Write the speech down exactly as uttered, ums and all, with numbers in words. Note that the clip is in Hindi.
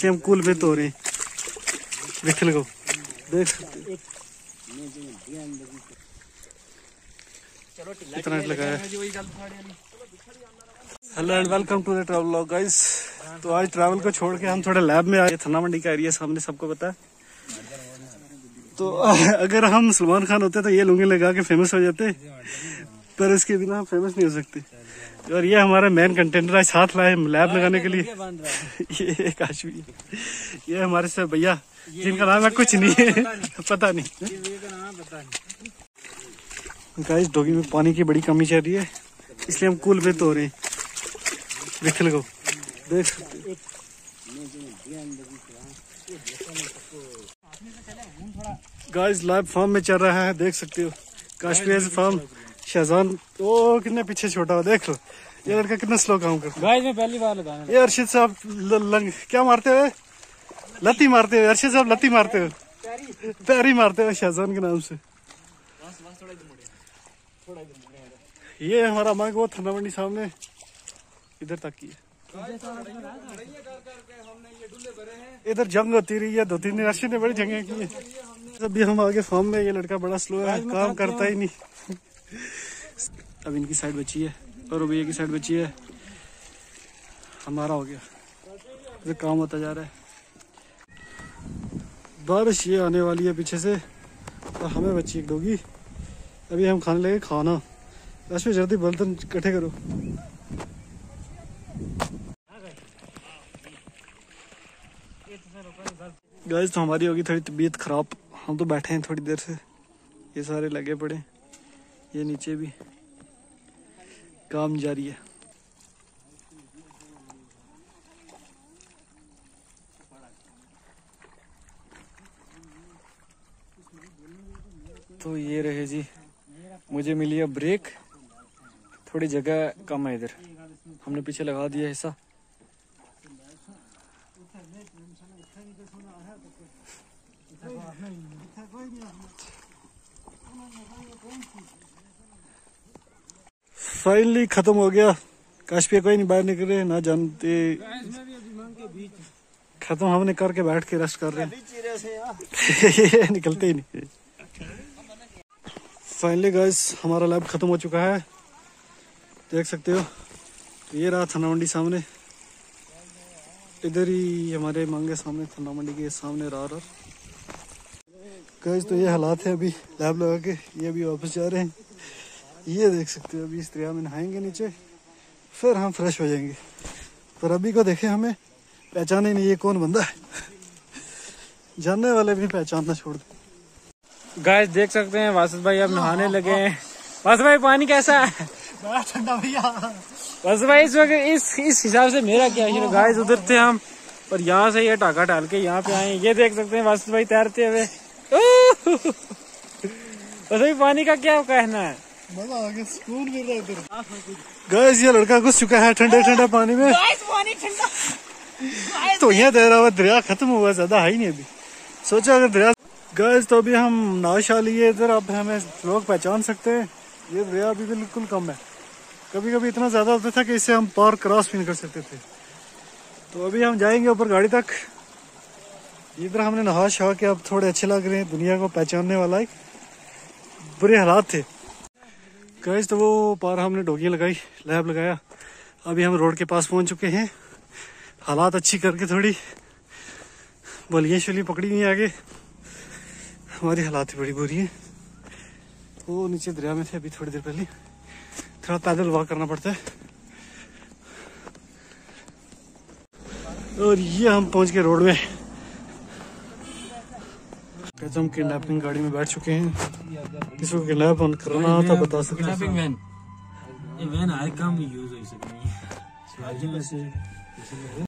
इसलिए हम कूल पे तो रहे हैं। देख लो, देख सकते इतना लगाया। Hello and welcome to the travel vlog guys. तो आज ट्रैवल को छोड़ के हम थोड़े लैब में आए। थन्ना मंडी का एरिया सामने सबको पता है। तो अगर हम सलमान खान होते तो ये लुंगी लगा के फेमस हो जाते, पर इसके बिना हम फेमस नहीं हो सकते। और ये हमारा मेन कंटेंटर आज साथ लाए लैब लगाने के लिए। ये काशवी, ये हमारे से भैया जिनका नाम है कुछ नहीं है, पता नहीं गाइस। डोगी में पानी की बड़ी कमी चल रही है, इसलिए हम कूल पे तो रहे हैं। देख लो, देख सकते गाइस लाइव फार्म में चल रहा है, देख सकते हो। काश्मीर फार्म शाहजान, ओ कितने पीछे छोटा हो, देख लो। ये लड़का कितना स्लो काम करता है। गाइस मैं पहली बार लगाना। ये अर्शिद साहब लंग क्या मारते हुए, लत्ती मारते हुए। अर्शिद साहब लत्ती मारते हुए, पैरी मारते हुए शाहजान के नाम से। ये हमारा मांग वो थन्ना मंडी सामने इधर तक की है। इधर जंग होती रही है दो तीन दिन। अर्शिद ने बड़ी जंगें की है। अभी हम आगे फार्म में, ये लड़का बड़ा स्लो है, काम करता ही नहीं। अब इनकी साइड बची है और भैया की साइड बची है। हमारा हो गया, इधर काम होता जा रहा है। बारिश ये आने वाली है पीछे से, और हमें बची एक डोगी। अभी हम खाने लगे खाना। बस में जल्दी बर्तन इकट्ठे करो। गाइस तो हमारी होगी थोड़ी तबीयत खराब। हम तो बैठे हैं थोड़ी देर से, ये सारे लगे पड़े, ये नीचे भी काम जारी है। तो ये रहे जी, मुझे मिली है ब्रेक। थोड़ी जगह कम है इधर, हमने पीछे लगा दिया हिस्सा। फाइनली खत्म हो गया। काश्मीर कोई नहीं बाहर निकले ना जानते। खत्म हमने करके बैठ के रेस्ट कर रहे हैं। निकलते ही नहीं। फाइनली गाइस हमारा लैब खत्म हो चुका है, देख सकते हो। ये रहा थन्ना मंडी सामने, इधर ही हमारे मांगे सामने थन्ना मंडी के सामने रहा रहा गाइस। तो ये हालात है अभी लैब लगा के। ये अभी वापस जा रहे हैं। ये देख सकते हो, अभी इस दरिया में नहाएंगे नीचे, फिर हम फ्रेश हो जाएंगे। पर अभी को देखे हमें पहचाने नहीं ये कौन बंदा है। जानने वाले भी पहचानना छोड़ दे। गाइस देख सकते हैं वासिफ भाई अब नहाने लगे हैं। वासिफ भाई पानी कैसा है? बड़ा ठंडा भैया। वासिफ भाई इस वक्त इस इस हिसाब से मेरा क्या है। गाइस उधर थे हम, और यहाँ से ये टाका डाल के यहाँ पे आए। ये देख सकते हैं वासिफ भाई तैरते हुए। वासिफ भाई पानी का क्या कहना है? मजा आ गया, सुकून मिल रहा है इधर। गाइस ये लड़का घुस चुका है ठंडे ठंडे पानी में। पानी ठंडा तो यहाँ तैरा हुआ, दरिया खत्म हुआ, ज्यादा है ही नहीं अभी। सोचा अगर दरिया। गाइस तो अभी हम नाशा लिए इधर, अब हमें लोग पहचान सकते हैं। ये दरिया अभी बिल्कुल कम है। कभी कभी इतना ज्यादा होता था कि इससे हम पार क्रॉस भी नहीं कर सकते थे। तो अभी हम जाएंगे ऊपर गाड़ी तक। इधर हमने नहा शहा के अब थोड़े अच्छे लग रहे हैं। दुनिया को पहचानने वाला एक बुरे हालात थे गाइस। तो वो पार हमने डोगियाँ लगाई, लैब लगाया। अभी हम रोड के पास पहुंच चुके हैं। हालात अच्छी करके थोड़ी बलियाँ शलियाँ पकड़ी हुई आगे। हमारी हालात बड़ी बुरी है। वो नीचे दरिया में थे अभी थोड़ी देर पहले। थोड़ा पैदल वॉक करना पड़ता है। और ये हम पहुंच गए रोड में। कहते हम किडनैपिंग गाड़ी में बैठ चुके हैं। किसी को किडनैप करना हो तो बता सकते हैं।